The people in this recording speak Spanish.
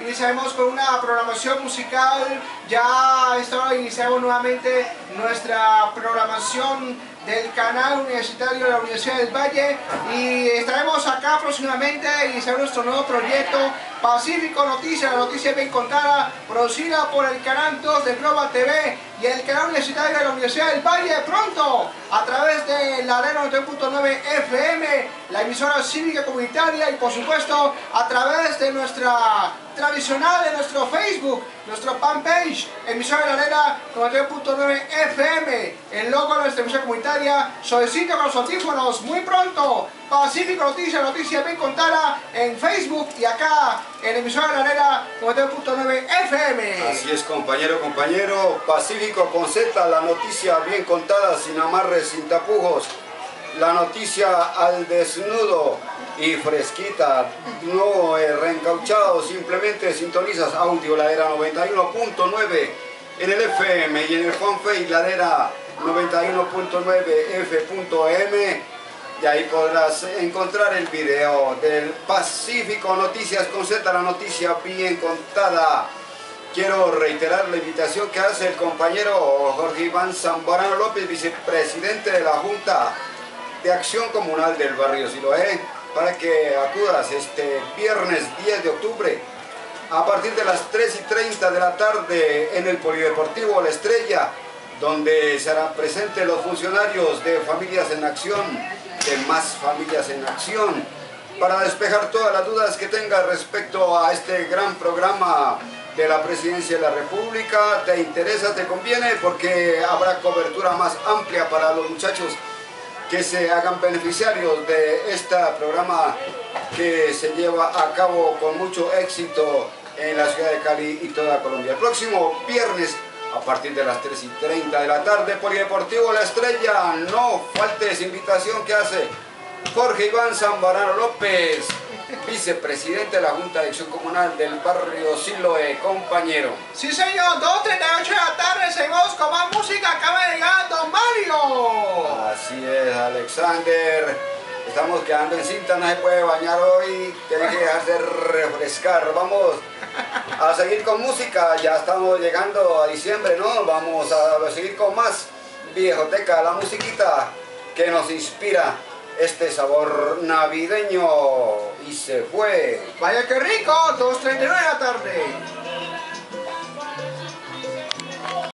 Iniciaremos con una programación musical. Ya a esta hora iniciamos nuevamente nuestra programación del canal universitario de la Universidad del Valle y estaremos acá próximamente iniciando nuestro nuevo proyecto Pacífico Noticias, la noticia bien contada, producida por el canal 2 de Global TV y el canal universitario de la Universidad del Valle, pronto a través de la Arena 90.9 FM, la emisora cívica comunitaria, y por supuesto a través de nuestra tradicional, de nuestro Facebook, nuestro fanpage, emisora de la Arena 90.9 FM, el logo de nuestra emisora comunitaria, suavecito con los audífonos, muy pronto, Pacífico Noticias, noticia bien contada en Facebook y acá en emisora de la Arena 90.9 FM. Así es, compañero, Pacífico con Z, la noticia bien contada, sin amarres, sin tapujos, la noticia al desnudo y fresquita, no reencauchado, simplemente sintonizas audio Ladera 91.9 en el FM y en el fanpage Ladera 91.9 F.M, y ahí podrás encontrar el video del Pacífico Noticias con Z, la noticia bien contada. Quiero reiterar la invitación que hace el compañero Jorge Iván Zambrano López, vicepresidente de la Junta de Acción Comunal del barrio Siloé, para que acudas este viernes 10 de octubre a partir de las 3:30 de la tarde en el Polideportivo La Estrella, donde serán presentes los funcionarios de Familias en Acción, de Más Familias en Acción, para despejar todas las dudas que tengas respecto a este gran programa de la Presidencia de la República. Te interesa, te conviene, porque habrá cobertura más amplia para los muchachos que se hagan beneficiarios de este programa que se lleva a cabo con mucho éxito en la ciudad de Cali y toda Colombia. El próximo viernes a partir de las 3:30 de la tarde, Polideportivo La Estrella, no faltes, invitación que hace Jorge Iván Zambrano López, vicepresidente de la Junta de Acción Comunal del barrio Siloé, compañero. Sí señor, 2:38 de la tarde, seguimos con más música, acaba de llegar Don Mario. Así es, Alexander, estamos quedando en cinta, no se puede bañar hoy, tiene que dejarse refrescar. Vamos a seguir con música, ya estamos llegando a diciembre, ¿no? Vamos a seguir con más viejoteca, la musiquita que nos inspira este sabor navideño. Y se fue. Vaya que rico, 2:39 de la tarde.